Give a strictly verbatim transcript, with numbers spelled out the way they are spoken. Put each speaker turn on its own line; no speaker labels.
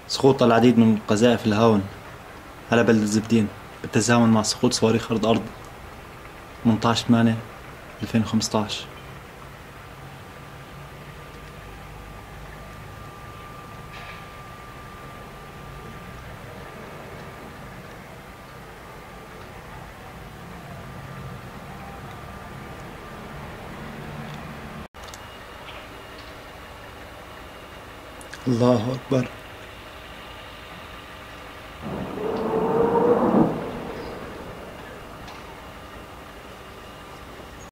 سقوط العديد من قذائف الهاون على بلدة زبدين بالتزامن مع سقوط صواريخ رد أرض ثمانية عشر ثمانية ألفين وخمسطعش. الله أكبر.